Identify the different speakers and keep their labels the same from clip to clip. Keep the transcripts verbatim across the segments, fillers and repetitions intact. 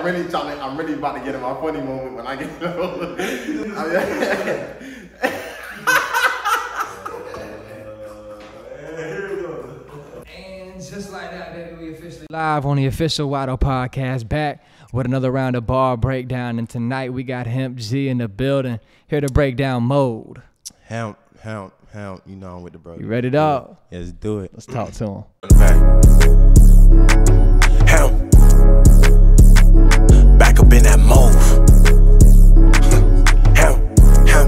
Speaker 1: I'm really trying to, I'm really about to get in my funny moment when I get older.
Speaker 2: And just like that, baby, we officially live on the official Watto podcast, back with another round of bar breakdown. And tonight we got HempG in the building, here to break down mode.
Speaker 1: Hemp, hemp, hemp. You know I'm with the bro.
Speaker 2: You ready, dog?
Speaker 1: Yeah, let's do it.
Speaker 2: Let's talk to him.
Speaker 3: Hemp. Back up in that move. Hemp, hemp.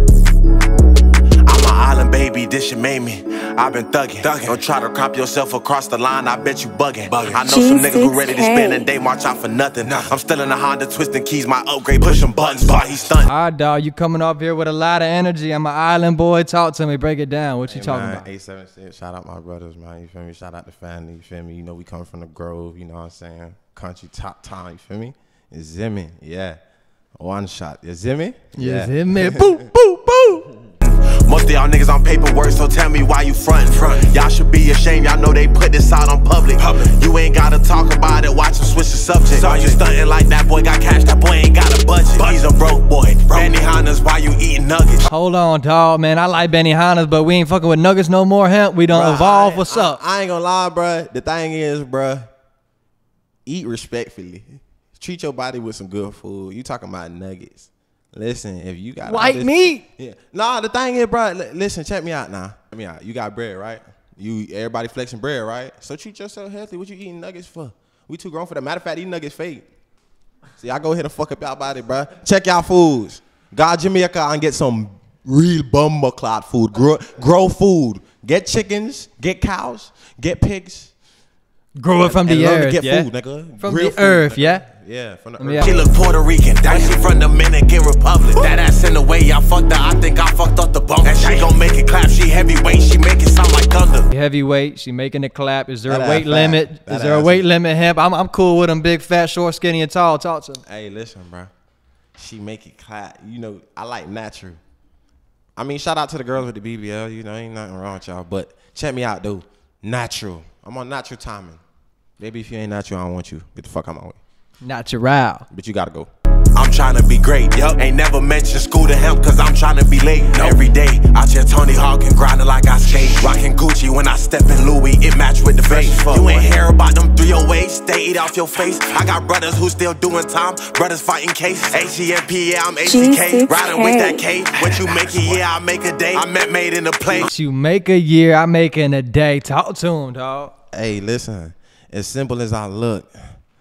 Speaker 3: I'm an island baby, this shit made me. I've been thugging. thugging. Don't try to crop yourself across the line, I bet you bugging. bugging. I know G some niggas who ready to spend and they march out for nothing. nothing. I'm still in the Honda, twisting keys, my upgrade, pushing buttons, but he's stunned.
Speaker 2: All right, dog, you coming off here with a lot of energy. I'm an island boy. Talk to me, break it down. What you hey, talking
Speaker 1: man,
Speaker 2: about?
Speaker 1: eight seven six, shout out my brothers, man. You feel me? Shout out the family, you feel me? You know we come from the Grove, you know what I'm saying? Country top time, you feel me? It's Zimmy, yeah. One shot. You Zimmy?
Speaker 2: Yeah. Zimmy. Boo, boo, boo.
Speaker 3: Most of y'all niggas on paperwork, so tell me why you frontin'. Front. Y'all should be ashamed, y'all know they put this out on public. public. You ain't gotta talk about it, watch him switch the subject. Why you stuntin' like that boy got cash, that boy ain't got a budget. budget. He's a broke boy. Benny Hannas, why you eating nuggets?
Speaker 2: Hold on, dog, man. I like Benny Hannas, but we ain't fucking with nuggets no more, Hemp. We don't bruh, evolve. What's
Speaker 1: I,
Speaker 2: up?
Speaker 1: I ain't gonna lie, bruh. The thing is, bruh, eat respectfully. Treat your body with some good food. You talking about nuggets. Listen, if you got
Speaker 2: white
Speaker 1: this,
Speaker 2: meat.
Speaker 1: Yeah. Nah, the thing is, bro, listen, check me out now. Check me out. You got bread, right? You everybody flexing bread, right? So treat yourself healthy. What you eating nuggets for? We too grown for that. Matter of fact, these nuggets fake. See, I go ahead and fuck up y'all body, bro. Check y'all foods. God Jamaica and get some real bumper clot food. Grow, grow food. Get chickens, get cows, get pigs.
Speaker 2: Grow it from
Speaker 1: and,
Speaker 2: the
Speaker 1: and
Speaker 2: earth,
Speaker 1: get
Speaker 2: yeah?
Speaker 1: Food, nigga.
Speaker 2: From
Speaker 1: real
Speaker 2: the
Speaker 1: food,
Speaker 2: earth,
Speaker 1: nigga.
Speaker 2: yeah?
Speaker 1: Yeah, from the
Speaker 2: Yeah.
Speaker 1: earth.
Speaker 3: She look Puerto Rican, that she from Dominican Republic. That ass in the way y'all fucked her, I think I fucked up the bump. And she gon' make it clap, she heavyweight, she make it sound like thunder.
Speaker 2: Heavyweight, she making it clap. Is there
Speaker 1: That
Speaker 2: a weight
Speaker 1: ass
Speaker 2: limit?
Speaker 1: fat. That
Speaker 2: Is there a
Speaker 1: ass
Speaker 2: weight
Speaker 1: is-
Speaker 2: limit, Hemp? I'm, I'm cool with them big, fat, short, skinny, and tall. Talk to me.
Speaker 1: Hey, listen, bro. She make it clap. You know, I like natural. I mean, shout out to the girls with the B B L. You know, ain't nothing wrong with y'all. But check me out, though. Natural. I'm on natural timing. Baby, if you ain't natural, I don't want you. Get the fuck out my way.
Speaker 2: Natural.
Speaker 1: But you gotta go.
Speaker 3: I'm tryna be great, yup. Ain't never mentioned school to Hemp, cause I'm tryna be late. No. Every day, out here Tony Hawk and grinding like I skate. Rockin' Gucci when I step in Louis, it match with the face. You ain't hear about them three oh eights, they eat off your face. I got brothers who still doing time, brothers fighting case. H E M P, yeah, I'm H E K. Riding with that K. What you make a year, I make a day. I met made in a place.
Speaker 2: What you make a year, I make in a day. Talk to him, dog.
Speaker 1: Hey, listen. As simple as I look.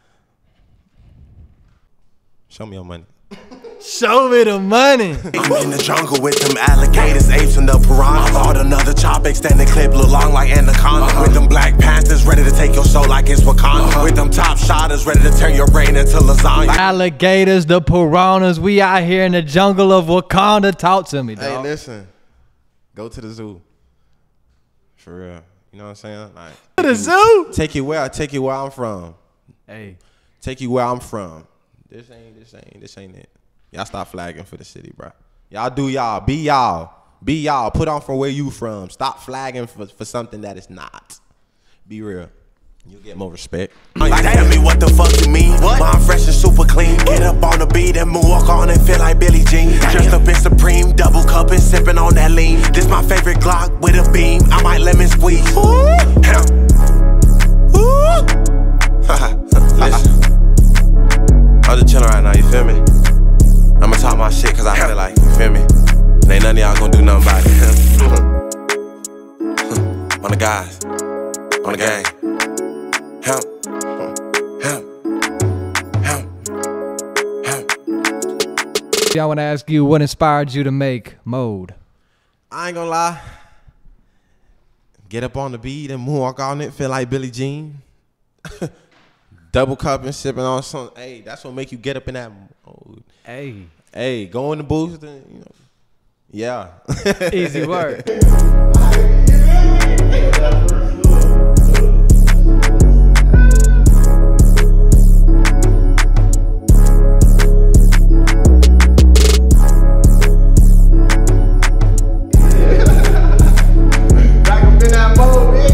Speaker 1: Show me your money.
Speaker 2: Show me the money.
Speaker 3: I'm in the jungle with them alligators, apes, and the piranhas. I bought another chop, extended clip, look long like anaconda. Uh-huh. With them Black Panthers, ready to take your soul like it's Wakanda. Uh-huh. With them top shotters, ready to turn your brain into lasagna.
Speaker 2: Alligators, the piranhas, we out here in the jungle of Wakanda. Talk to me, dog.
Speaker 1: Hey, listen. Go to the zoo. For real. You know what I'm saying? Like,
Speaker 2: To the zoo?
Speaker 1: Take you where I take you where I'm from.
Speaker 2: Hey.
Speaker 1: Take you where I'm from. This ain't, this ain't, this ain't it. Y'all stop flagging for the city, bro. Y'all do y'all. Be y'all. Be y'all. Put on from where you from. Stop flagging for, for something that is not. Be real. You'll get more respect.
Speaker 3: Like, tell me what the fuck you mean? What? Mine fresh and super clean. Get up on the beat and walk on and feel like Billie Jean. Dressed up in Supreme, double cup and sipping on that lean. This my favorite Glock with a beam. I might lemon squeeze. Hemp. Listen. I'm just chillin' right now, you feel me? I'ma talk my shit cause I feel like, you feel me? And ain't none of y'all gonna do nothing about it. On the guys, on the gang. Hemp, hemp, hemp, hemp.
Speaker 2: I want to ask you, what inspired you to make Mode?
Speaker 1: I ain't gonna lie. Get up on the beat and walk on it, feel like Billie Jean. Double cup and sipping on some. Hey, that's what make you get up in that mode.
Speaker 2: Hey.
Speaker 1: Hey, go in the booth and, you know. Yeah.
Speaker 2: Easy work.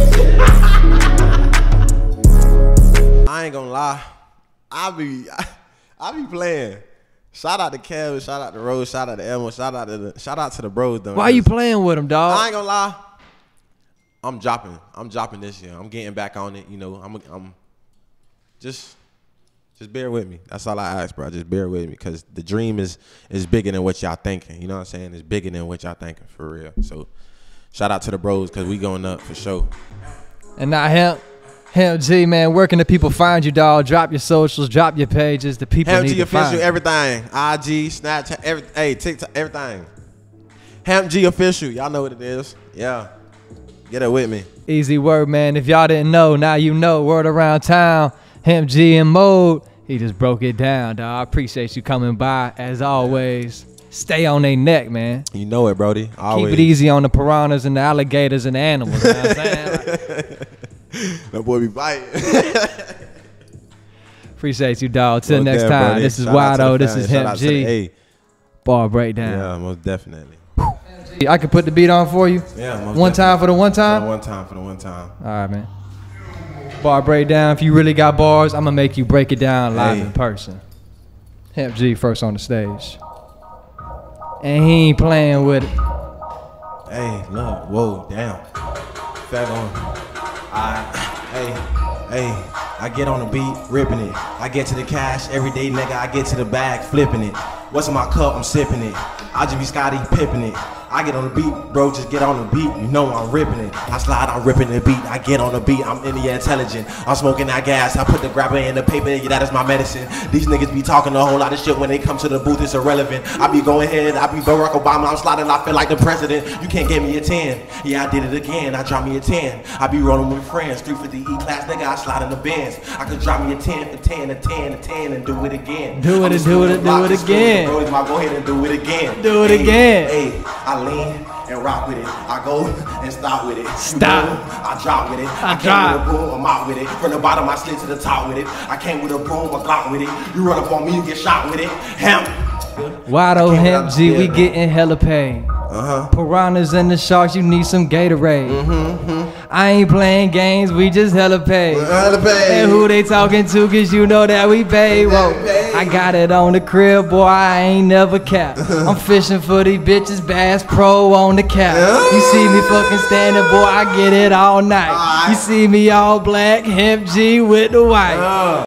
Speaker 1: I ain't gonna lie. I be, I, I be playing. Shout out to Kevin, shout out to Rose, shout out to Elmo, shout out to the shout out to the bros though.
Speaker 2: Why you playing with him, dog?
Speaker 1: I ain't gonna lie. I'm dropping. I'm dropping this year. I'm getting back on it. You know, I'm I'm just just bear with me. That's all I ask, bro. Just bear with me, because the dream is is bigger than what y'all thinking. You know what I'm saying? It's bigger than what y'all thinking, for real. So shout out to the bros, because we going up for sure.
Speaker 2: And now Hemp, HempG, man, where can the people find you, dog? Drop your socials, drop your pages. The people need
Speaker 1: HempG
Speaker 2: to find
Speaker 1: official,
Speaker 2: you.
Speaker 1: everything. I G, Snapchat, every, hey, TikTok, everything. HempG official, y'all know what it is. Yeah, get it with me.
Speaker 2: Easy word, man. If y'all didn't know, now you know. Word around town, HempG in mode. He just broke it down, dog. I appreciate you coming by, as always. Stay on their neck, man.
Speaker 1: You know it, Brody. Always.
Speaker 2: Keep it easy on the piranhas and the alligators and the animals. You know what I'm saying? Like,
Speaker 1: that boy be biting.
Speaker 2: appreciate you, dog. Till
Speaker 1: Most
Speaker 2: next
Speaker 1: damn,
Speaker 2: time.
Speaker 1: Brody.
Speaker 2: This is
Speaker 1: Shout out to
Speaker 2: Wado.
Speaker 1: the
Speaker 2: This
Speaker 1: family.
Speaker 2: is
Speaker 1: Shout out to the
Speaker 2: HempG.
Speaker 1: A.
Speaker 2: Bar breakdown.
Speaker 1: Yeah, most definitely.
Speaker 2: I can put the beat on for you.
Speaker 1: Yeah, most
Speaker 2: One
Speaker 1: definitely.
Speaker 2: time for the one time.
Speaker 1: For the one time for the one time.
Speaker 2: All right, man. Bar breakdown. If you really got bars, I'm gonna make you break it down live
Speaker 1: Hey.
Speaker 2: in person. HempG first on the stage, and he ain't playing with it.
Speaker 1: Hey, look, whoa, damn. Fat on. I, hey, hey, I get on the beat, ripping it. I get to the cash every day, nigga. I get to the bag, flipping it. What's in my cup? I'm sipping it. I just be Scotty pipping it. I get on the beat, bro, just get on the beat. You know I'm ripping it. I slide, I'm ripping the beat. I get on the beat, I'm in the intelligent. I'm smoking that gas. I put the grabber in the paper, yeah, that is my medicine. These niggas be talking a whole lot of shit when they come to the booth, it's irrelevant. I be going ahead, I be Barack Obama, I'm sliding, I feel like the president. You can't give me a ten. Yeah, I did it again, I drop me a ten. I be rolling with friends, three fifty E-class, nigga, I slide in the Benz. I could drop me a ten for ten, a ten, a ten, and do it again.
Speaker 2: Do it,
Speaker 1: I'm
Speaker 2: and do it, and do it again.
Speaker 1: Bro, my go ahead and do it again.
Speaker 2: Do it
Speaker 1: Hey,
Speaker 2: again.
Speaker 1: Hey, I lean and rock with it. I go and stop with it. You
Speaker 2: Stop.
Speaker 1: boom, I drop with it.
Speaker 2: I
Speaker 1: I, came
Speaker 2: drop.
Speaker 1: with a boom, I'm out with it. From the bottom, I slid to the top with it. I came with a broom, a Glock with it. You run up on me, you get shot with it. Hemp.
Speaker 2: Wado
Speaker 1: I can't
Speaker 2: HempG, we
Speaker 1: understand, man.
Speaker 2: getting hella paid.
Speaker 1: Uh-huh.
Speaker 2: Piranhas and the sharks, you need some Gatorade.
Speaker 1: Mm-hmm.
Speaker 2: I ain't playing games, we just hella paid.
Speaker 1: Hella paid.
Speaker 2: And who they talking to, cause you know that we paid. Whoa,
Speaker 1: paid.
Speaker 2: I got it on the crib, boy, I ain't never capped. I'm fishing for these bitches, Bass Pro on the cap. You see me fucking standing, boy, I get it all night. You see me all black, HempG with the white.
Speaker 1: Uh.